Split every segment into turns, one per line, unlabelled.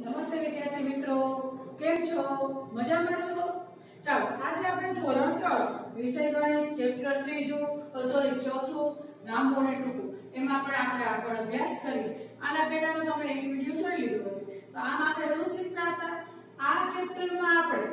નમસ્તે વિદ્યાર્થી મિત્રો, કેમ છો? મજામાં છો? ચાલો આજે આપણે ધોરણ 3 વિષય ગણિત ચેપ્ટર 4 લાંબુ અને ટૂંકું એમાં પણ આપણે આગળ અભ્યાસ કરીએ. આના પહેલાનો તમે એક વિડિયો જોઈ લીધો હશે. તો આમ આપણે શું શીખતા હતા? આ ચેપ્ટરમાં આપણે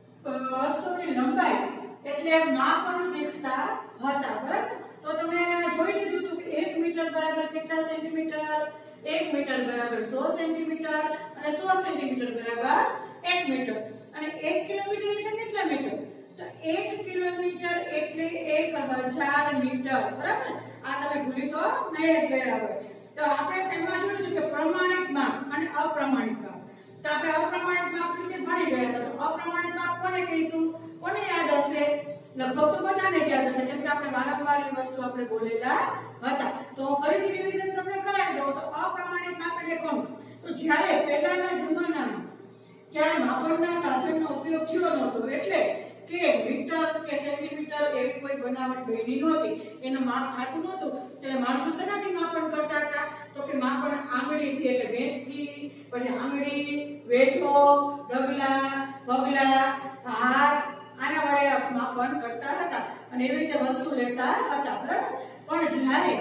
વસ્તુની લંબાઈ એટલે માપન શીખતા હતા, બરાબર? તો તમે જોઈ લીધું હતું કે 1 મીટર બરાબર કેટલા સેન્ટીમીટર, 1 મીટર બરાબર 100 સેન્ટીમીટર અને 100 સેન્ટીમીટર બરાબર 1 મીટર અને 1 કિલોમીટર એટલે કેટલા મીટર? તો 1 કિલોમીટર એટલે 1000 મીટર, બરાબર? આ તમે ભૂલી તો નહીં જ ગયા હોય. તો આપણે તેમાં જોયું હતું કે પ્રમાણિત માપ અને અપ્રમાણિત માપ. તો આપણે અપ્રમાણિત માપ વિશે ભણી ગયા હતા. તો અપ્રમાણિત માપ કોને કહીશું? કોને યાદ હશે? લગભગ તો બધાને જ યાદ હશે, કેમ કે આપણે વારંવાર એ વસ્તુ આપણે બોલેલા હતા. તો ફરીથી રિવિઝન તમને કરાવી દઉં. તો અપ્રમાણિત માપ એટલે કોણ? તો જ્યારે પહેલાના જમાનામાં ક્યારે માપનના સાધનનો ઉપયોગ થયો નહોતો, એટલે કે મીટર કે સેન્ટીમીટર એવી કોઈ બનાવટ બની નહોતી, એનું માપ થતું નહોતું, એટલે માણસો શેનાથી માપન કરતા હતા? તો કે માપન આંગળીથી એટલે વેઢથી, પછી આંગળી, વેઢો, ડગલા, પગલા, હાથ આના વડે માપન કરતા હતા અને એવી રીતે વસ્તુ લેતા હતા, બરાબર? પણ જ્યારે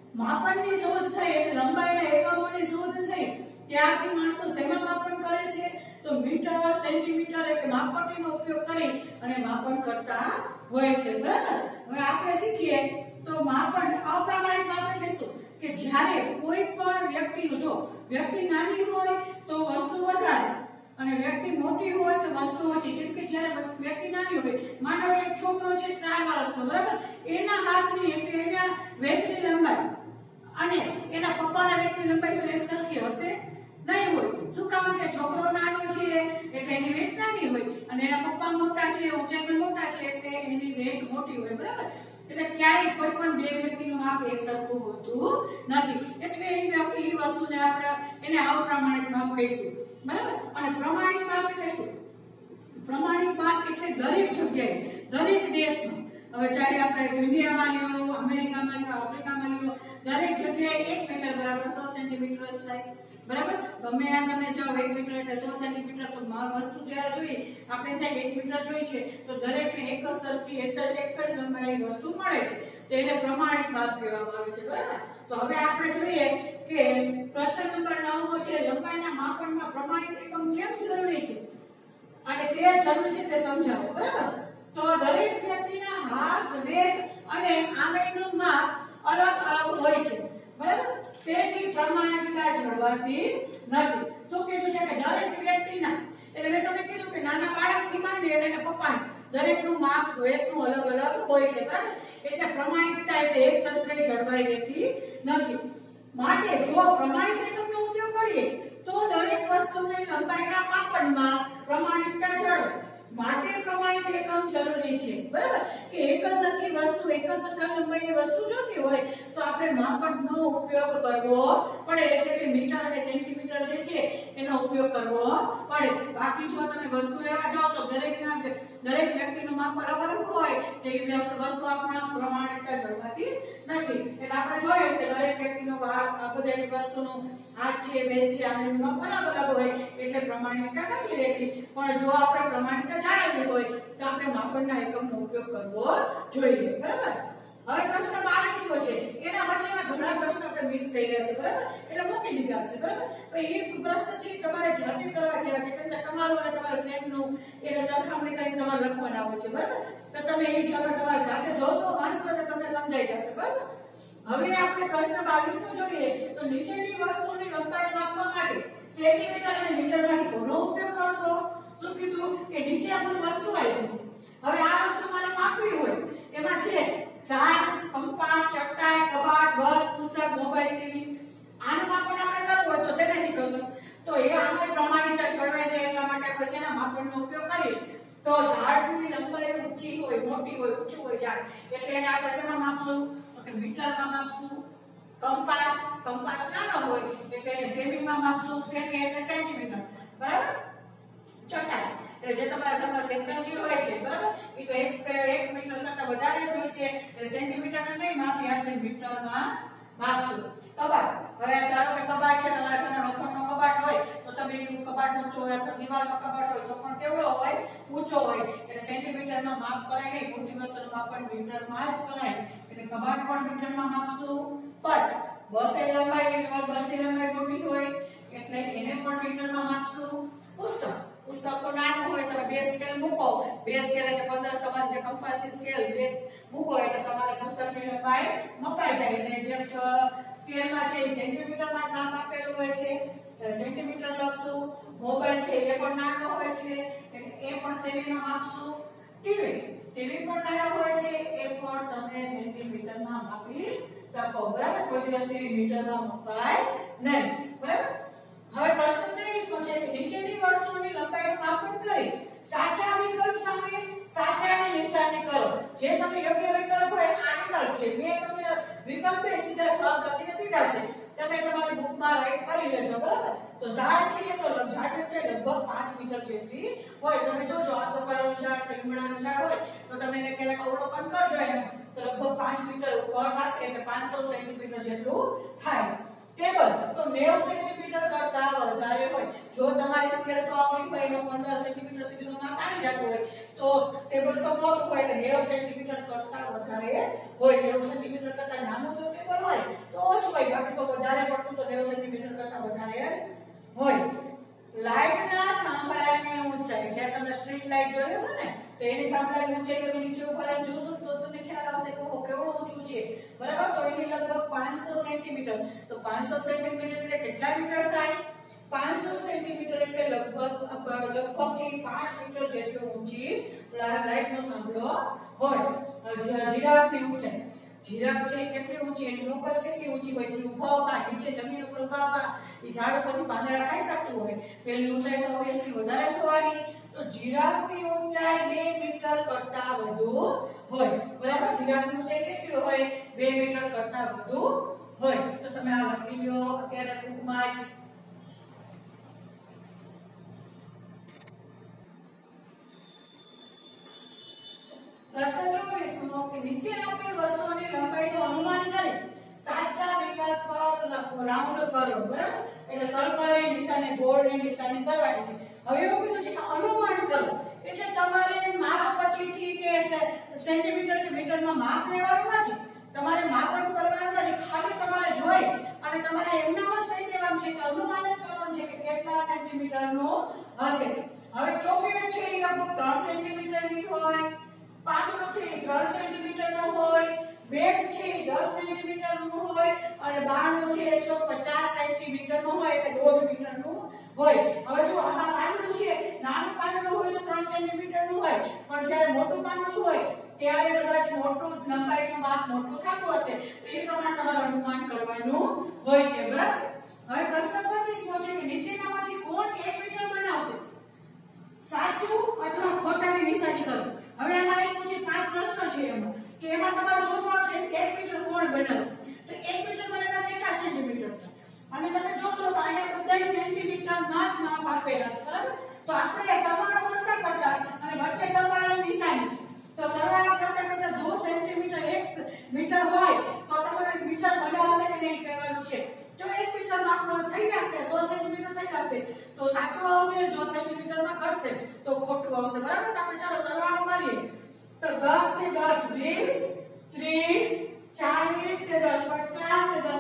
માપનની શોધ થઈ એટલે લંબાઈના એકમોની શોધ થઈ ત્યારથી માણસો શેમાં માપન કરે છે? તો મીટર, સેન્ટીમીટર એટલે માપપટ્ટીનો ઉપયોગ કરી અને માપન કરતા હોય છે, બરાબર? હવે આપણે શીખીએ તો માપન અપ્રમાણિત માપ એટલે શું? કે જ્યારે કોઈ પણ વ્યક્તિનું, જો વ્યક્તિ નાની હોય તો વસ્તુ વધારે અને વ્યક્તિ મોટી હોય તો વસ્તુ ઓછી. કેમ કે જ્યારે વ્યક્તિ નાની હોય, માનો કે એક છોકરો છે 4 વર્ષનો, બરાબર? એના હાથની એટલે એના વેગની લંબાઈ અને એના પપ્પાના વેગની લંબાઈ શું એક સરખી હશે? નહીં હોય. શું કામ? કે છોકરો નાનો છે એટલે એની વેગ નાની હોય અને એના પપ્પા મોટા છે, ઊંચાઈમાં મોટા છે એટલે એની વેગ મોટી હોય, બરાબર? એટલે ક્યારેય કોઈ પણ બે વ્યક્તિનું માપ એક સરખું હોતું નથી. એટલે એ વસ્તુને આપણે એને અપ્રમાણિત માપ કહીશું, બરાબર? અને પ્રમાણિત માપ એટલે શું? પ્રમાણિત માપ એટલે દરેક જગ્યાએ, દરેક દેશમાં, હવે ચાહે આપણે ઇન્ડિયામાં લ્યો, અમેરિકામાં લ્યો, આફ્રિકામાં લ્યો, દરેક જગ્યાએ 1 મીટર બરાબર 100 સેન્ટીમીટર જ થાય, બરાબર? ગમે આ તમે જાઓ 1 મીટર એટલે 100 સેન્ટીમીટર. તો વસ્તુ જ્યારે જોઈએ આપણે થાય 1 મીટર જોઈ છે તો દરેકને એક જ સરખી એક જ લંબાઈની વસ્તુ મળે છે, તો એને પ્રમાણિત માપ કહેવામાં આવે છે, બરાબર? તો હવે આપણે જોઈએ કે પ્રશ્ન નંબર 9 છે લંબાઈના માપનમાં પ્રમાણિત એકમ કેમ જરૂરી છે અને તે જરૂરી છે તે સમજાવો, બરાબર? તો દરેક વ્યક્તિના હાથ, વેગ અને આંગળીનું માપ અલગ અલગ હોય છે, બરાબર? તેથી પ્રમાણિકતા જળવાતી નથી. શું કીધું છે? કે દરેક વ્યક્તિના, એટલે મેં તમને કીધું કે નાના બાળકથી માંડી અને પપ્પાનું દરેકનું માપ વેગનું અલગ અલગ હોય છે, બરાબર? એટલે પ્રમાણિકતા એટલે એક સરખાઈ જળવાઈ રહેતી નથી. માટે જો પ્રમાણિત એકમનો ઉપયોગ કરીએ તો દરેક વસ્તુની લંબાઈના માપનમાં પ્રમાણિકતા જળવાય. માટે પ્રમાણિત એકમ જરૂરી છે, બરાબર? કે એક જ સરખી વસ્તુ, એક જ સરખા લંબાઈની વસ્તુ જોતી હોય તો આપણે માપનનો ઉપયોગ કરવો પડે, એટલે કે મીટર અને સેન્ટીમીટર જે છે એનો ઉપયોગ કરવો પડે. બાકી જો તમે વસ્તુ લેવા જાઓ તો દરેક વ્યક્તિનું માપ અલગ અલગ હોય તો એ વસ્તુ આપણા પ્રમાણિકતા જળવાતી નથી. એટલે આપણે જોયું કે દરેક વ્યક્તિનું આ બધી વસ્તુનું હાથ છે, વેગ છે, આનું માપ અલગ અલગ હોય એટલે પ્રમાણિકતા નથી રહેતી. પણ જો આપણે પ્રમાણિકતા જાળવવી હોય તો આપણે માપનના એકમનો ઉપયોગ કરવો જોઈએ, બરાબર? હવે પ્રશ્ન 22 છે, એના વચ્ચેના ઘણા પ્રશ્ન આપણે મિસ થઈ રહ્યા છે, બરાબર? એટલે મૂકી દીધા છે, બરાબર? તો એ પ્રશ્ન છે તમારે જાતે કરવા જેવા છે, કેમ કે તમારું અને તમારા ફ્રેન્ડનું એને સરખામણી કરીને તમારે લખવાના હોય છે, બરાબર? તો તમે એ જવાબ તમારે જાતે જોશો, વાંચશો એટલે તમને સમજાઈ જશે, બરાબર? હવે આપણે પ્રશ્ન 22 નો જોઈએ તો નીચેની વસ્તુની લંબાઈ માપવા માટે સેન્ટીમીટર અને મીટરમાંથી કોનો ઉપયોગ કરશો? શું કીધું? કે નીચે આપણું વસ્તુ આવી છે. હવે આ વસ્તુ મારે માપવી હોય, એમાં છે ચાર્ટ, કંપાસ, ચટાઈ, કબાટ, બસ, પુસ્તક, મોબાઈલ, ટીવી. આનું માપન આપણે કરવું હોય તો શેનાથી કરશું? તો એ આપણે પ્રમાણિકતા જળવાઈ રહે એટલા માટે આપણે શેના માપનનો ઉપયોગ કરીએ? તો ઝાડની લંબાઈ ઊંચી હોય, મોટી હોય, ઊંચું હોય ઝાડ, એટલે એને આપણે શેમાં માપશું? તો કે મીટરમાં માપશું. કંપાસ નાનો હોય એટલે એને સેમીમાં માપશું. સેમી એટલે સેન્ટીમીટર, બરાબર? ચટાઈ એટલે જે તમારા ઘરમાં સેન્ટીમીટર હોય છે, બરાબર? એ તો 1 મીટર કરતા વધારે જ હોય છે એટલે સેન્ટીમીટરમાં નહીં માપીએ, આપણે મીટરમાં માપશું. કબાટ, હવે ધારો કે કબાટ છે, તમારા ઘરના લોખંડનો કબાટ હોય તો તમે કબાટ ઊંચો હોય અથવા દિવાલમાં કબાટ હોય તો પણ કેવડો હોય ઊંચો હોય એટલે સેન્ટીમીટરમાં માપ કરાય નહીં મોટી વસ્તુનું માપ પણ મીટરમાં જ કરાય એટલે કબાટ પણ મીટરમાં માપશું બસ બસની લંબાઈ મોટી હોય એટલે એને પણ મીટરમાં માપશું પુસ્તક તો નાનું હોય તમે બે સ્કેલ મૂકો બે સ્કેલ એટલે 15 તમારી જે કંપાસની સ્કેલ બે મૂકો એટલે તમારે પુસ્તકની લંબાઈ મપાઈ જાય એટલે જે સ્કેલમાં છે એ સેન્ટીમીટરમાં નામ આપેલું હોય છે સેન્ટીમીટર લખશું મોબાઈલ છે એ પણ નાનો હોય છે એટલે એ પણ સેમીમાં માપશું ટીવી પણ નાનો હોય છે એ પણ તમે સેન્ટીમીટરમાં માપી શકો બરાબર કોઈ દિવસ ટીવી મીટરમાં મપાય નહીં બરાબર હવે પ્રશ્ન 23 છે કે નીચેની વસ્તુઓની લંબાઈનું માપન કરી સાચા વિકલ્પ સામે સાચાની નિશાની કરો જે તમે યોગ્ય વિકલ્પ હોય આ વિકલ્પ છે મેં તમને વિકલ્પે સીધા જવાબ લખીને દીધા છે તમે તમારી બુકમાં રાઈટ કરી લેજો બરાબર તો ઝાડ છે તો ઝાડની ઊંચાઈ લગભગ 5 મીટર જેટલી હોય તમે જોજો આસોપાલવનું ઝાડ કે લીમડાનું ઝાડ હોય તો તમે એને ક્યારેક અવલોકન કરજો એને તો લગભગ 5 મીટર ઉપર થશે એટલે 500 સેન્ટીમીટર જેટલું થાય ટેબલ તો 90 સેન્ટીમીટર કરતા વધારે હોય જો તમારી સ્કેલ તો આવડી હોય એનો 15 સેન્ટીમીટર સુધીનું માપ આવી જતું હોય તો ટેબલ તો મોટું હોય એટલે 90 સેન્ટીમીટર કરતા વધારે હોય 90 સેન્ટીમીટર કરતા નાનું જો ટેબલ હોય તો ઓછું હોય બાકી તો વધારે પડતું તો 90 સેન્ટીમીટર કરતા વધારે જ હોય લાઈટના થાંભલાની ઊંચાઈ જે તમે સ્ટ્રીટ લાઈટ જોયો છે ને તો એની થાંભલાની ઊંચાઈ તમે નીચે ઉપર જોશો તો તમને ખ્યાલ આવશે કે ઓ કેવડું ઊંચું છે બરાબર તો એની લગભગ 500 સેન્ટીમીટર તો 500 સેન્ટીમીટર એટલે કેટલા મીટર થાય 500 સેન્ટીમીટર એટલે લગભગ જે 5 મીટર જેટલી ઊંચી લાઈટનો થાંભલો હોય જીરાફની ઊંચાઈ જીરાફ છે કેટલી ઊંચી એની નોક કેટલી ઊંચી હોય તો ઊભા નીચે જમીન ઉપર ઊભા એ ઝાડ પછી પાંદડા ખાઈ શકતું હોય તો એની ઊંચાઈ તો ઓબ્વિયસલી વધારે જોવાની તો જીરાફની ઊંચાઈ 2 મીટર કરતા વધુ હોય બરાબર જીરાફની ઊંચાઈ કેટલી હોય 2 મીટર કરતા વધુ હોય તો તમે આ લખી લો અત્યારે બુકમાં જ પ્રશ્ન 24 કે નીચે આપેલ વસ્તુઓની લંબાઈનું અનુમાન કરી સાચા વિકલ્પ પર રાઉન્ડ કરો બરાબર એટલે સર્કલની નિશાની ગોળની નિશાની કરવાની છે હવે એવું કીધું છે કે અનુમાન કરો એટલે તમારે માપપટ્ટીથી કે સેન્ટીમીટર કે મીટરમાં માપ લેવાનું નથી તમારે માપન કરવાનું નથી ખાલી તમારે જોઈ અને તમારે એમનામ જ કહી દેવાનું છે કે અનુમાન જ કરવાનું છે કે કેટલા સેન્ટીમીટરનું હશે હવે ચોકલેટ છે એ લગભગ 3 સેન્ટીમીટરની હોય પાંદડું છે 3 સેન્ટીમીટરનું હોય બેગ છે 10 સેન્ટીમીટરનું હોય અને બારણું છે 150 સેન્ટીમીટરનું હોય એટલે 1.5 મીટરનું હોય હવે જો આમાં પાંદડું છે નાનું પાંદડું હોય તો 3 સેન્ટીમીટરનું હોય પણ જ્યારે મોટું પાંદડું હોય ત્યારે કદાચ મોટું લંબાઈનું માપ મોટું થતું હશે તો એ પ્રમાણે તમારે અનુમાન કરવાનું હોય છે બરાબર હવે પ્રશ્ન 25 છે કે નીચેનામાંથી કોણ 1 મીટર બનાવશે સાચું અથવા ખોટાની નિશાની કરો હવે આમાં એક પછી 5 પ્રશ્નો છે એમાં કે એમાં તમારે શોધવાનું છે 1 મીટર કોણ બનાવશે તો 1 મીટર બરાબર કેટલા સેન્ટીમીટર થાય અને તમે જોશો તો અહીંયા બધા સેન્ટીમીટરમાં જ માપ આપેલા છે બરાબર તો આપણે સરવાળો કરતા અને વચ્ચે સરવાળાની નિશાની છે તો સરવાળો કરતા જો સેન્ટીમીટર 1 મીટર હોય તો તમારે મીટર બનાવશે કે નહીં કહેવાનું છે જો 1 મીટર માપનો થઈ જશે 100 સેન્ટીમીટર થઈ જશે તો સાચું આવશે જો સેન્ટીમીટરમાં ઘટશે તો ખોટું આવશે બરાબર તો આપણે ચાલો સરવાળો કરીએ તો 10 ને 10 20 30 40 ને 10 50 ને 10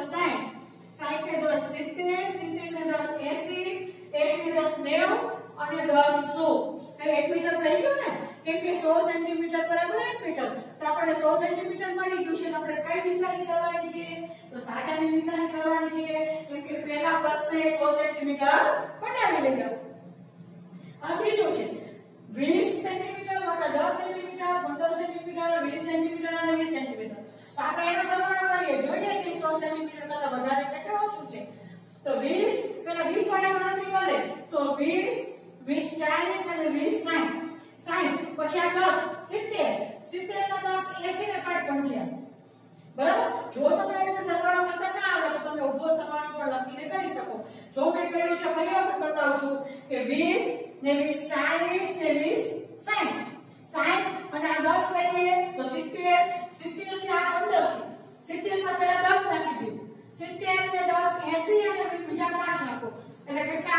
60 60 ને 10 70 70 ને 10 80 80 ને 10 90 અને 10 100 તો 1 મીટર થઈ ગયું ને કેમ કે 100 સેન્ટીમીટર બરાબર 1 મીટર તો આપણે 100 સેન્ટીમીટર મળી ગયું છે તો આપણે કઈ નિશાની કરવાની છે તો સાચાની નિશાની કરવાની છે કેમ કે પહેલા પ્રશ્ને 100 સેન્ટીમીટર બનાવી લીધા આ બીજો છે 20 સેન્ટીમીટર વત્તા 10 સેન્ટીમીટર 15 સેન્ટીમીટર 20 સેન્ટીમીટર અને 20 સેન્ટીમીટર તો આપણે એનો સરવાળો કરીએ જોઈએ કે 100 સેન્ટીમીટર કરતા વધારે છે કે ઓછું છે તો 20 પહેલા 20 વડે ગણતરી કરે તો 20 20 40 અને 20 60 પછી આ 10 70 70 ના 10 80 ને 5 85 બરાબર જો તમે આ રીતે સરવાળો કરતા ના આવડે તો તમે ઊભો સરવાળો પણ લખીને કરી શકો જો મેં કહ્યું છે ફરી વખત બતાવું છું કે 20 ને 20 40 ને 20 60 60 અને આ 10 લઈએ તો 70 70 ને આ 15 છે 70 માં પહેલા 10 નાખી દો 70 ને 10 80 અને બીજા 5 નાખો એટલે કેટલા આવશે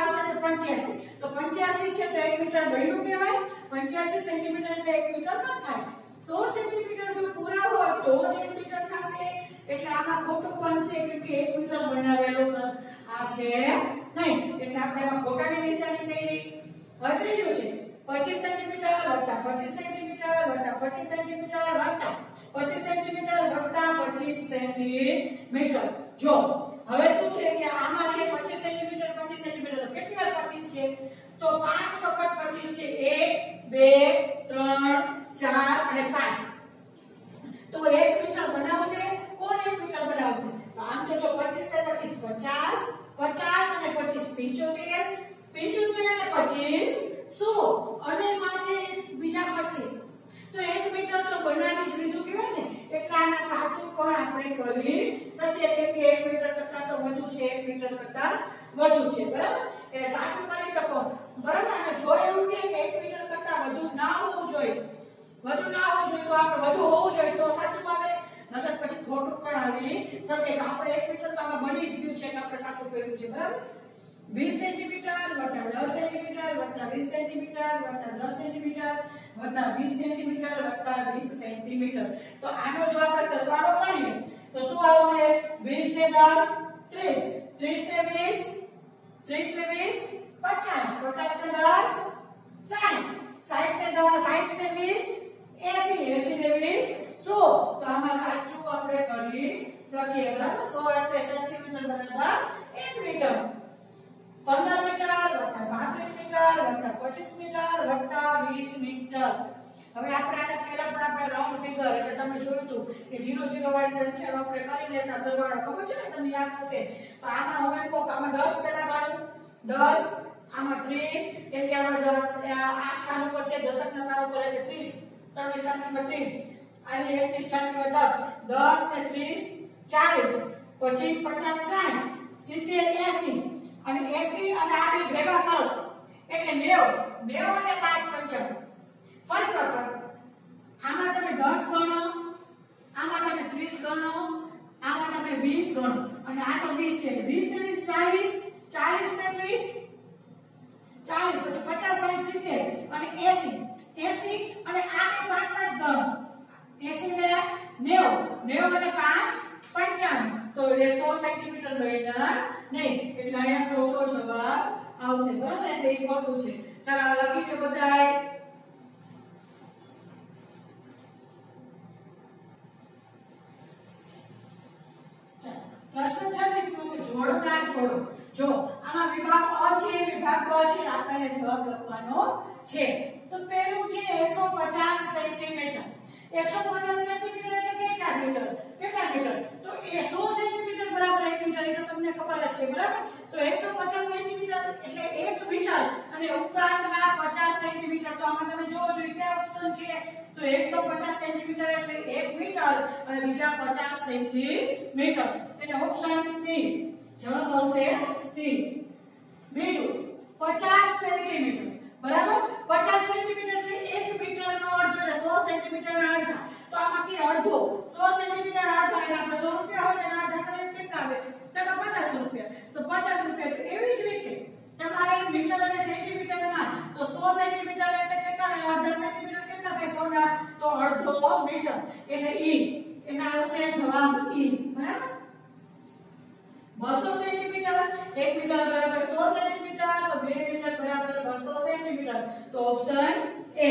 85 તો 85 છે તો 1 મીટર બન્યું કહેવાય 85 સેન્ટીમીટર એટલે 1 મીટર ન થાય 100 સેન્ટીમીટર જો પૂરા હોય તો જ 1 મીટર થશે એટલે આમાં ખોટું બનશે કે 1 મીટર બનાવેલો આ છે નહીં એટલે આપણે આમાં ખોટાની નિશાની કરી હવે ત્રીજું છે 25 સેન્ટીમીટર વત્તા 25 સેન્ટીમીટર વત્તા 25 સેન્ટીમીટર વત્તા 25 સેન્ટીમીટર વત્તા 25 સેન્ટીમીટર જો હવે શું છે કે આમાં છે 25 સેન્ટીમીટર 25 સેન્ટીમીટર તો કેટલી વાર 25 છે તો 5 વખત 25 છે 1 2 3 4 અને 5 તો 1 મીટર બનાવશે કોણ 1 મીટર બનાવશે તો આમ તો જો 25 ને 25 50 અને 25 75 અને 25 100 અને માટે બીજા 25 તો 1 મીટર તો બનાવી જ લીધું કહેવાય ને એટલે આના સાચું પણ આપણે કરી શકીએ કે 1 મીટર કરતા તો વધુ છે 1 મીટર કરતા વધુ છે બરાબર એટલે સાચું કરી શકો બરાબર અને જો એવું કે 1 મીટર કરતા વધુ ના હોવું જોઈએ તો આપણે વધુ હોવું જોઈએ તો સાચું આવે નકર પછી ખોટું પણ આવી શકે કે આપણે 1 મીટર તો આમાં બની જ ગયું છે કે આપણે સાચું કર્યું છે બરાબર 20 સેન્ટીમીટર વત્તા 10 સેન્ટીમીટર વત્તા 20 સેન્ટીમીટર વત્તા 10 સેન્ટીમીટર વત્તા 20 સેન્ટીમીટર વત્તા 20 સેન્ટીમીટર તો આનો જો આપણે સરવાળો કરીએ તો શું આવશે 20 ને 10 30 30 ને 20 30 ને 20 50 50 ને 10 60 60 ને 10 60 ને 20 80 80 ને 20 100 તો આમાં સાચું આપણે કરી શકીએ બરાબર 100 એટલે સેન્ટીમીટર બરાબર 1 મીટર 15 મીટર વત્તા 35 મીટર વત્તા 25 મીટર વત્તા 20 મીટર હવે આપણે આને પહેલા પણ આપણે રાઉન્ડ ફિગર એટલે તમે જોયું હતું કે 0 0 વાળી સંખ્યાનો આપણે કરી લેતા સરવાળો ખબર છે ને તમને યાદ હશે તો આમાં હવે કોક આમાં 10 પહેલા ગણો 10 આમાં 30 કેમ કે આમાં આ સ્થાન ઉપર છે દશકના સ્થાન ઉપર એટલે 30 ત્રણ સ્થાન નંબર 30 આની એકની સ્થાન નંબર 10 10 ને 30 40 પછી 50 60 70 80 અને 80 અને આ બે ભેગા કરો એટલે 90 અને 5 55 ફરી વખત આમાં તમે 10 ગણો આમાં તમે 30 ગણો આમાં તમે 20 ગણો અને આ તો 20 છે 20 ને 40 40 ને 20 40 પછી 50 60 70 અને 80 અને આને 5 ગણો 80 ને 90 અને 5 55 તો 100 સેન્ટીમીટર બન્યા નહીં એટલે અહીંયા ખોટો જવાબ આવશે બરાબર એટલે એ ખોટું છે ચાલો લખી દો બધાય પ્રશ્ન 26 નો જોડકા જોડો જો આમાં વિભાગ અ છે વિભાગ બ છે આપણે જવાબ લખવાનો છે તો પહેલું છે 150 સેન્ટીમીટર 150 સેન્ટીમીટર એટલે કેટલા મીટર તો એ 100 સેન્ટીમીટર બરાબર 1 મીટર એ તો તમને ખબર જ છે બરાબર તો 150 સેન્ટીમીટર એટલે 1 મીટર અને ઉપરાંતના 50 સેન્ટીમીટર તો આમાં તમે જોવો જોઈએ કયા ઓપ્શન છે તો 150 સેન્ટીમીટર એટલે 1 મીટર અને બીજા 50 સેન્ટીમીટર એટલે ઓપ્શન સી જવાબ આવશે સી બીજું 50 સેન્ટીમીટર બરાબર 50 સેન્ટીમીટર એટલે 1 મીટરનો અડધો એટલે 100 સેન્ટીમીટરના અડધા તો આમાંથી અડધો 100 સેન્ટીમીટર અડધા એટલે આપણે 100 રૂપિયા હોય તેના અડધા કરીએ કેટલા આવે તો 50 રૂપિયા તો 50 રૂપિયા તો એવી જ રીતે તમારે મીટર અને સેન્ટીમીટરમાં તો 100 સેન્ટીમીટર એટલે કેટલા થાય અડધા સેન્ટીમીટર કેટલા થાય 100 ના તો અડધો મીટર એટલે ઈ એના આવશે જવાબ ઈ બરાબર 200 સેન્ટીમીટર 1 મીટર બરાબર 100 સેન્ટીમીટર તો 2 મીટર બરાબર 200 સેન્ટીમીટર તો ઓપ્શન એ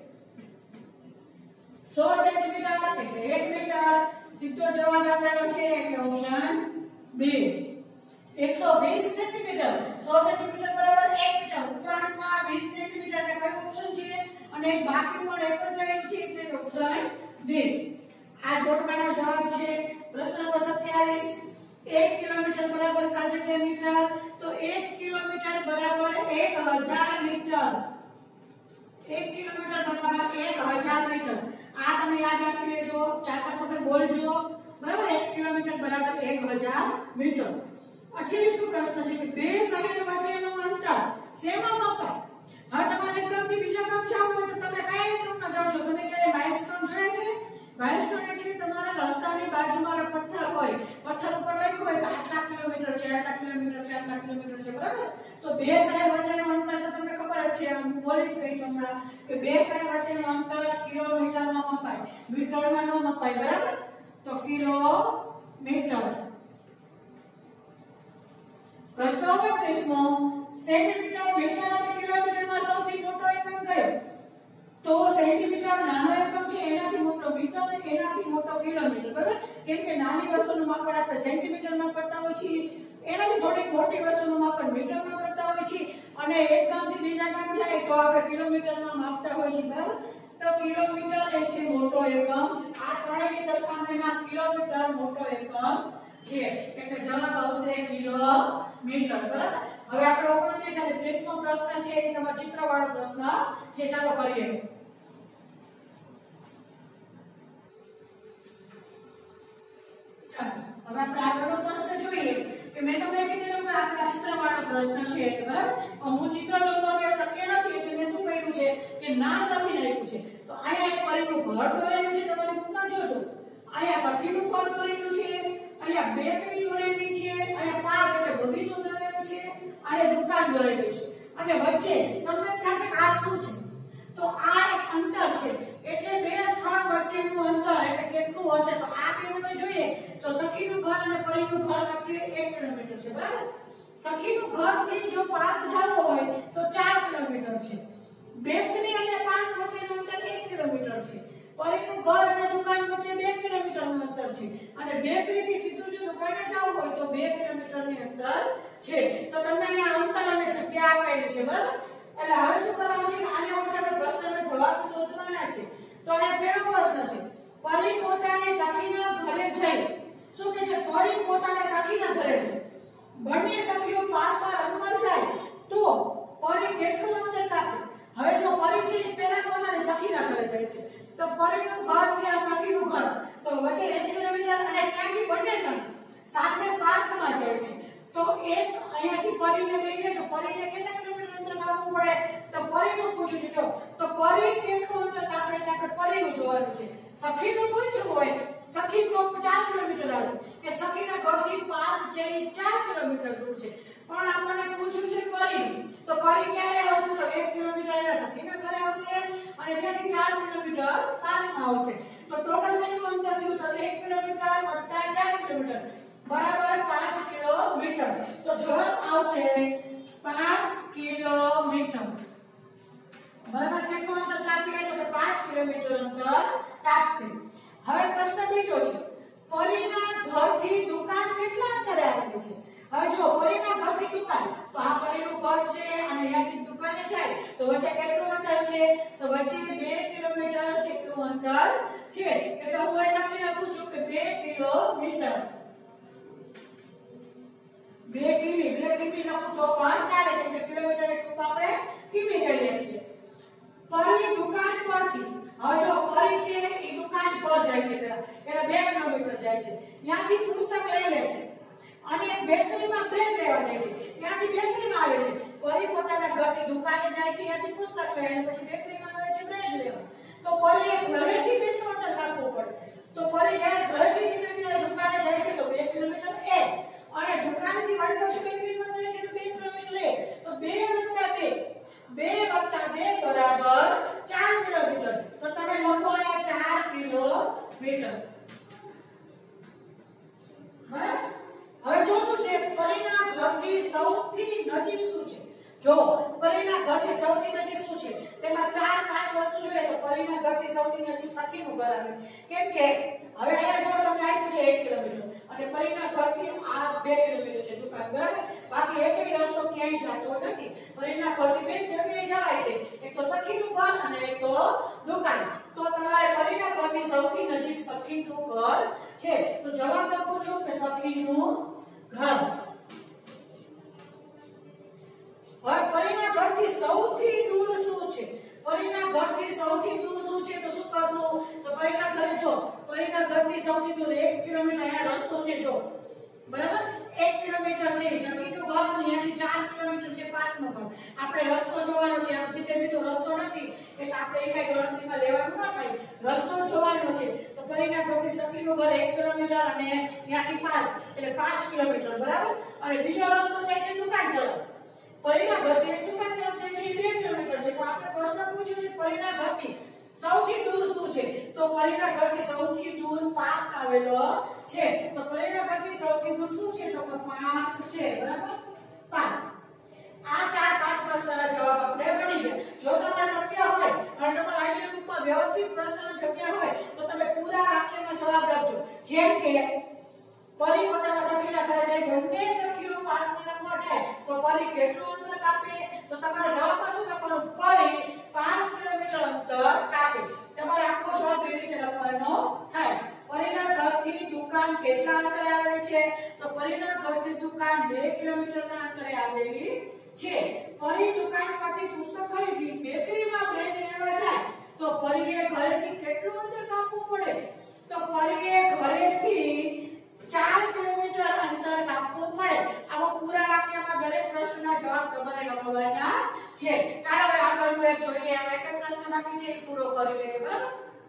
100 સેન્ટીમીટર એટલે 1 મીટર સીધો જવાબ આપેલો છે એટલે ઓપ્શન બી 120 સેન્ટીમીટર 100 સેન્ટીમીટર બરાબર 1 મીટર ઉપરાંતમાં 20 સેન્ટીમીટર એટલે કયો ઓપ્શન છે અને બાકી પણ એક જ રહ્યું છે એટલે ઓપ્શન ડી આ જોડકાનો જવાબ છે પ્રશ્ન નંબર 27 1 કિલોમીટર બરાબર કાંઈ મીટર તો 1 કિલોમીટર બરાબર 1000 મીટર 1 કિલોમીટર બરાબર 1000 મીટર આ તમે યાદ રાખી લેજો 4-5 વખત બોલજો બરાબર 1 કિલોમીટર બરાબર 1000 મીટર 28 પ્રશ્ન છે કે બે શહેર વચ્ચેનું અંતર શેમાં મપાય હવે તમારે એક ગામથી બીજા ગામ જવું હોય તો તમે કયા એકમમાં જાવ છો તમે ક્યારે માઇલસ્ટોન જોયા છે માઇલસ્ટોન એટલે તમારા રસ્તાની બાજુમાં પથ્થર હોય, પથ્થર ઉપર લખ્યું હોય કે આટલા કિલોમીટર છે, આટલા કિલોમીટર છે, આટલા કિલોમીટર છે, બરાબર? તો બે શહેર વચ્ચેનું અંતર તો તમને ખબર જ છે, હું બોલી જ ગઈ છું હમણાં કે બે શહેર વચ્ચેનું અંતર કિલોમીટરમાં મપાય, મીટરમાં ન મપાય, બરાબર? તો કિલોમીટર. પ્રશ્ન 29મો, સેન્ટીમીટર, મીટર અને કિલોમીટરમાં સૌથી મોટો એકમ કયો? તો સેન્ટીમીટર નાનો એકમ છે, એનાથી મોટો મીટર અને એનાથી મોટો કિલોમીટર, બરાબર? કેમ કે નાની વસ્તુનું માપન આપણે સેન્ટીમીટરમાં કરતા હોય છીએ, એનાથી થોડીક મોટી વસ્તુનું માપન મીટરમાં કરતા હોય છીએ, અને એક ગામથી બીજા ગામ જાય તો આપણે કિલોમીટરમાં માપતા હોય છીએ, બરાબર? તો કિલોમીટર એ છે મોટો એકમ. આ ત્રણેયની સરખામણીમાં કિલોમીટર મોટો એકમ છે, એટલે જવાબ આવશે કિલોમીટર, બરાબર? હવે આપણો 29 અને 30મો પ્રશ્ન છે, એ તમારો ચિત્રવાળો પ્રશ્ન છે. ચાલો કરીએ. ચાલો હવે આપણે આગળનો પ્રશ્ન જોઈએ કે મેં તમને કીધું કે આ ચિત્રવાળો પ્રશ્ન છે, બરાબર? હું ચિત્ર દોરવા કે શક્ય નથી એટલે મેં શું કર્યું છે કે નામ લખી નાખ્યું છે. તો અહીંયા એક પરિનું ઘર દોરેલું છે, તમારી બુકમાં જોજો. અહીંયા સખીનું ઘર દોરેલું છે, અહીંયા બેકરી દોરેલી છે, અહીંયા પાર્ક એટલે બગીચો દોરેલો છે, અને દુકાન દોરેલી છે, અને વચ્ચે તમને થશે કે આ શું છે? તો આ એક અંતર છે, એટલે બે સ્થળ વચ્ચેનું અંતર એટલે કેટલું હશે? તો આ બે વચ્ચે જોઈએ તો સખીનું ઘર અને પરીનું ઘર વચ્ચે 1 કિલોમીટર છે, બરાબર? સખીનું ઘરથી જો પાર્ક જવું હોય તો 4 કિલોમીટર છે. બેકરી અને પાર્ક વચ્ચેનું અંતર 1 કિલોમીટર છે. પરીનું ઘર અને દુકાન વચ્ચે 2 કિલોમીટરનું અંતર છે, અને બેકરીથી સીધું જો દુકાને જવું હોય તો 2 કિલોમીટરની અંતર છે. તો તમને અહીંયા અંતર અને જગ્યા આપેલી છે, બરાબર? એટલે હવે શું કરવાનું છે? આના ઉપર આપણે પ્રશ્નનો જવાબ શોધવાના છે. તો અહીંયા પહેલો પ્રશ્ન છે, પરી પોતાની સખીના ઘરે જઈ. શું કહે છે? પરી પોતાના સખીના ઘરે જઈ. બંને સખીઓ પાર્કમાં રમવા જાય તો પરી કેટલું અંતર કાપે? હવે જો પરી છે પહેલા પોતાની સખીના ઘરે જાય છે, તો પરીનું ઘર થી આ સખીનું ઘર તો વચ્ચે 1 કિલોમીટર, અને ત્યાંથી બંને સાથે પાર્કમાં જાય છે. તો એક અહીંયાથી પરીને લઈ જાય તો પરીને કેટલા કિલોમીટર અંતર કાપવું પડે? તો પરીનું પૂછ્યું છે. જો તો પરી કેટલું અંતર કાપે એટલે આપણે પરીનું જોવાનું છે. સખીનું પૂછ્યું હોય, સખી તો 4 કિલોમીટર આવે કે સખીના ઘરથી પાર્ક છે એ 4 કિલોમીટર દૂર છે, પણ આપણને પૂછ્યું છે પરીનું. તો પરી ક્યારે આવશે? તો 1 કિલોમીટર એના સખીના ઘરે આવશે, અને ત્યાંથી 4 કિલોમીટર પાર્કમાં આવશે. તો ટોટલ કેટલું અંતર થયું? તો 1 કિલોમીટર વત્તા 4 કિલોમીટર બરાબર 5 કિલોમીટર. તો જવાબ આવશે 5 કિલોમીટર. બરાબર? કેટલું અંતર કાપીએ? તો 5 કિલોમીટર અંતર કાપશે. હવે પ્રશ્ન બીજો છે, પરીના ઘરથી દુકાન કેટલા અંતરે આવેલી છે? હવે જો પરીના ઘરથી દુકાન, તો આ પરીનું ઘર છે અને અહીંયાથી દુકાને જાય તો વચ્ચે કેટલું અંતર છે? તો વચ્ચે 2 કિલોમીટર જેટલું અંતર છે. એટલે હું અહીં લખી નાખું છું કે 2 કિલોમીટર. 2 કિમી લખું તો પણ ચાલે, કેમ કે કિલોમીટર એટલું આપણે કિમી કહીએ છીએ. પરી દુકાન પરથી, હવે જો પરી છે એ દુકાન પર જાય છે પેલા, એટલે 2 કિલોમીટર જાય છે. ત્યાંથી પુસ્તક લઈ લે છે અને બેકરીમાં બ્રેડ લેવા જાય છે. ત્યાંથી બેકરીમાં આવે છે. પરી પોતાના ઘરથી દુકાને જાય છે, ત્યાંથી પુસ્તક લઈ અને પછી બેકરીમાં આવે છે બ્રેડ લેવા. તો પરીએ ઘરેથી કેટલું અંતર કાપવું પડે? તો પરી જ્યારે ઘરેથી નીકળે ત્યારે દુકાને જાય છે તો 2 કિલોમીટર એ, અને દુકાનથી વળી પછી બેકરીમાં જાય છે તો 2 કિલોમીટર એ. તો 2 વત્તા 2 બરાબર 4 કિલોમીટર. તો તમે લખો અહીંયા 4 કિલોમીટર. બરાબર? હવે જોતું છે પરીના ઘરથી સૌથી નજીક શું છે? જો પરીના ઘરથી સૌથી નજીક શું છે? તેમાં 4-5 વસ્તુ જોઈએ તો પરીના ઘરથી સૌથી નજીક સખીનું ઘર આવે. કેમ કે હવે અહીંયા જો તમને આપ્યું છે 1 કિલોમીટર અને પરીના ઘરથી આ 2 કિલોમીટર છે દુકાન, બરાબર? બાકી એકય રસ્તો ક્યાંય જતો નથી. પરીના ઘરથી બે જગ્યાએ જવાય છે, એક તો સખીનું ઘર અને એક તો દુકાન. તો તમારે પરીના ઘરથી સૌથી નજીક સખીનું ઘર છે. તો જવાબ લખું છું કે સખીનું ઘર. હવે પરીના ઘરથી સૌથી દૂર શું છે? પરીના ઘરથી સૌથી દૂર શું છે? તો શું કરશું? તો પરીના ઘરે જો પરીના ઘરથી સૌથી દૂર 1 કિલોમીટર અહીંયા રસ્તો છે, જો બરાબર 1 કિલોમીટર છે સખીનું ઘર, અહીંયાથી 4 કિલોમીટર છે પાર્કનું ઘર. આપણે રસ્તો જોવાનો છે, આમ સીધો રસ્તો નથી એટલે આપણે એ કઈ ગણતરીમાં લેવાનું ન થાય. રસ્તો જોવાનો છે તો તો પરીના ઘરથી સખીનું ઘર 1 કિલોમીટર અને ત્યાંથી 5 એટલે 5 કિલોમીટર બરાબર. અને બીજો રસ્તો જાય છે દુકાન તરફ. પરીના ઘરથી એક દુકાન તરફ જાય છે 2 કિલોમીટર છે. તો આપણે પ્રશ્ન પૂછ્યો છે પરીના ઘરથી સૌથી દૂર શું છે? તો પરીના ઘરથી સૌથી દૂર પાર્ક આવેલો છે. તો પરીના ઘરથી સૌથી દૂર શું છે? તો પાર્ક છે બરાબર. પાર્ક. આ 4-5 પ્રશ્નના જવાબ આપણે બની ગયા. જો તમારે શક્ય હોય અને તમારા આઈડિયા બુકમાં વ્યવસ્થિત પ્રશ્નનો જગ્યા હોય તો તમે પૂરા વાક્યનો જવાબ લખજો. જેમ કે પરી પોતાના સખીના ઘરે જાય, બંને સખીઓ પાર્કમાં જાય તો પરી કેટલું અંતર કાપે? તો તમારા જવાબમાં શું લખવાનું? પરી 5 કિલોમીટર અંતર કાપે. તમારે આખો જવાબ એ રીતે લખવાનો થાય. પરીના ઘરથી દુકાન કેટલા અંતરે આવેલી છે? તો પરીના ઘરથી દુકાન 2 કિલોમીટરના અંતરે આવેલી છે. પરી દુકાન પરથી પુસ્તક ખરીદી બેકરીમાં બ્રેડ લેવા જાય તો પરીએ ઘરેથી કેટલું અંતર કાપવું પડે? તો પરીએ ઘરેથી 4 કિલોમીટર અંતર કાપવું પડે. આવો પૂરા વાક્યમાં દરેક પ્રશ્નના જવાબ તમારે લખવાના છે. ચાલો હવે આગળનું એક જોઈએ. હવે એક પ્રશ્ન બાકી છે એ પૂરો કરી લઈએ બરાબર.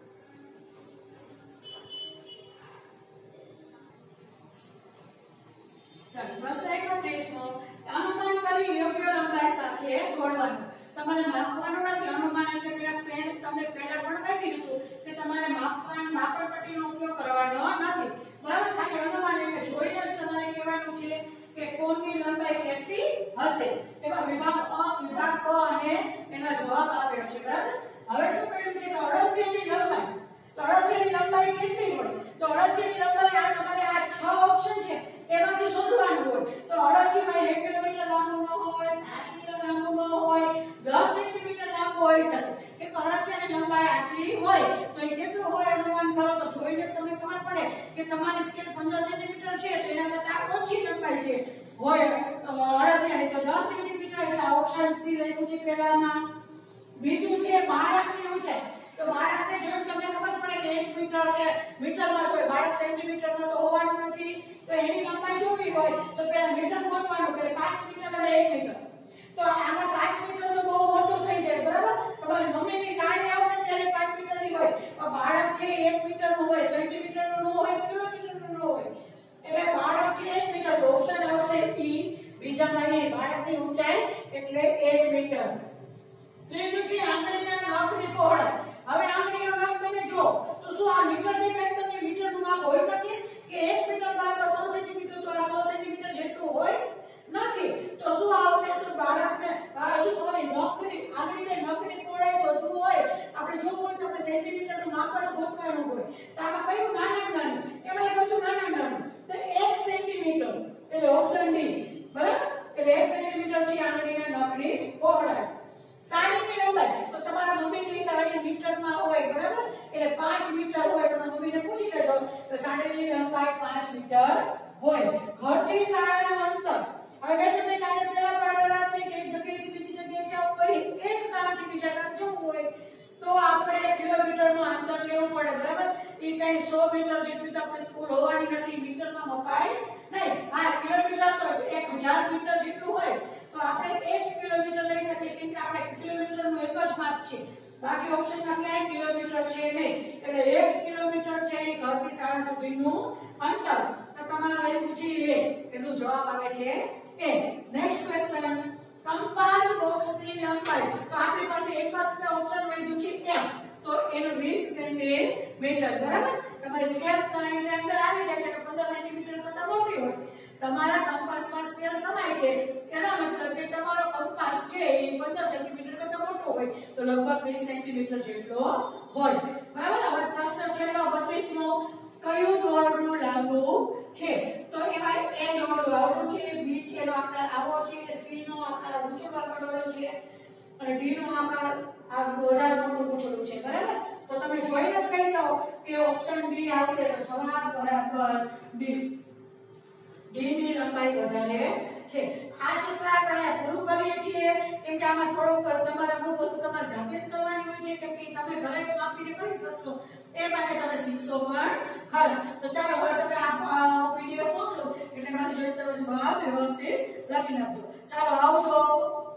ચાલો પ્રશ્ન 31 અનુમાન કરી યોગ્ય લંબાઈ સાથે જોડવાનું. તમારે માપવાનું નથી. અનુમાન એટલે તમને પહેલા પણ કહી દીધું કે તમારે માપન પટ્ટીનો ઉપયોગ કરવાનો નથી બરાબર. ખાલી અનુમાન એટલે જોઈને જ તમારે કહેવાનું છે કે કોણની લંબાઈ કેટલી હશે. એમાં વિભાગ અ, વિભાગ ક અને એનો જવાબ આપેલો છે બરાબર. હવે શું કહ્યું છે કે અળસિયાની લંબાઈ. તો અળસિયાની લંબાઈ કેટલી હોય? તો અળસિયાની લંબાઈ આ તમારે આ 6 ઓપ્શન છે એમાંથી શોધવાનું હોય. તો અળસિયું 1 કિલોમીટર લાંબુ ન હોય, 5 મીટર લાંબુ ન હોય, 10 સેન્ટીમીટર લાંબુ હોઈ શકે. કે અળસિયાની લંબાઈ આટલી હોય તો એ કેટલું હોય અનુમાન કરો. તો જોઈને તમને ખબર પડે કે તમારી સ્કેલ 15 સેન્ટીમીટર છે તો એના કરતા ઓછી લંબાઈ છે હોય અળસિયાની. તો 10 સેન્ટીમીટર એટલે ઓપ્શન સી લખ્યું છે પહેલામાં. બીજું છે બાળકની ઊંચાઈ. તો બાળકને જોઈને તમને ખબર પડે કે 1 મીટર કે મીટરમાં જોઈએ. બાળક સેન્ટીમીટરમાં તો હોવાનું નથી. તો એની લંબાઈ જોવી હોય તો પહેલા મીટર ગોતવાનું કે 5 મીટર અને 1 મીટર. તો આમાં 5 મીટર તો બહુ મોટું થઈ જાય બરાબર. તમારી મમ્મીની સાડી આવશે ત્યારે 5 મીટરની હોય. તો બાળક છે 1 મીટરનું હોય, સેન્ટીમીટરનું ન હોય, કિલોમીટરનું ન હોય. એટલે બાળક છે 1 મીટર. તો ઓપ્શન આવશે ઈ. બીજામાં એ બાળકની ઊંચાઈ એટલે 1 મીટર. ત્રીજું છે આંગળીના નખની પહોળાઈ. હવે આંગળીનો નખ તમે જો તો શું આ મીટર દેખાય તમને? મીટરનું માપ હોઈ શકે કે 1 મીટર બરાબર 100 સેન્ટીમીટર? તો આ 100 સેન્ટીમીટર જેટલું હોય નથી. તો શું આવશે? તો બાળકને નખની આંગળીને નખની પહોળાઈ શોધવું હોય, આપણે જોવું હોય તો આપણે સેન્ટીમીટરનું માપ જ ગોતવાનું હોય. તો આમાં કયું નાનામાં નાનું? એમાં બધું નાનામાં નાનું. તો 1 સેન્ટીમીટર એટલે ઓપ્શન ડી બરાબર. એટલે 1 સેન્ટીમીટર છે આંગળીના નખની પહોળાઈ. સાડીની લંબાઈ. તો તમારા મમ્મીની સાડી મીટરમાં હોય બરાબર. એટલે 5 મીટર હોય. તમારા મમ્મીને પૂછી લેજો તો સાડીની લંબાઈ 5 મીટર હોય. ઘરથી શાળાનું અંતર. હવે મેં તમને કાલે પહેલા પણ વાત થઈ કે એક જગ્યાએથી બીજી જગ્યાએ જવું હોય, એક ગામથી બીજા ગામ જવું હોય તો આપણે કિલોમીટરનું અંતર લેવું પડે બરાબર. એ કઈ 100 મીટર જેટલી તો આપણી સ્કૂલ હોવાની નથી. મીટરમાં મપાય નહીં. હા, કિલોમીટર તો 1000 મીટર જેટલું હોય તો આપણે 1 કિલોમીટર લઈ શકીએ કેમ કે આપણે કિલોમીટરનું એક જ માપ છે. બાકી ઓપ્શનમાં ક્યાંય કિલોમીટર છે નહીં. એટલે 1 કિલોમીટર છે એ ઘરથી શાળા સુધીનું અંતર. તો તમારે લખ્યું છે એ. એનો જવાબ આવે છે એ. નેક્સ્ટ ક્વેશ્ચન કંપાસ બોક્સની લંબાઈ. તો આપણી પાસે એક જ ઓપ્શન વધ્યું છે F. તો એનું 20 સેન્ટીમીટર બરાબર. તમારી સ્કેલ કઈ અંદર આવી જાય છે કે 15 સેન્ટીમીટર કરતા મોટી હોય. તમારા કંપાસમાં સ્કેલ સમાય છે એના મતલબ કે તમારો કંપાસ છે એ 15 સેન્ટીમીટર કરતા મોટો હોય તો લગભગ 20 સેન્ટીમીટર જેટલો હોય બરાબર. હવે પ્રશ્ન છેલ્લો 32મો કયું દોરડું લાંબુ છે? તો એમાં A દોરડું આવું છે, B છે નો આકાર આવો છે, C નો આકાર ઊંચો વાળો છે અને D નો આકાર આ વધારે મોટું પૂછેલું છે બરાબર. તો તમે જોઈને જ કહી શકો કે ઓપ્શન D આવશે. તો જવાબ બરાબર D. D ની લંબાઈ વધારે છે. આ ચિત્ર આપણે પૂરું કરીએ છીએ કેમ કે આમાં થોડુંક તમારે અમુક વસ્તુ તમારે જાતે જ કરવાની હોય છે કેમ કે તમે ઘરે જ માપીને કરી શકશો એ માટે તમે શીખશો પણ ખરા. તો ચાલો હવે તમે આ પીડીએફ મોકલો એટલે મારી જોડે તમે જવાબ વ્યવસ્થિત લખી નાખજો. ચાલો આવજો.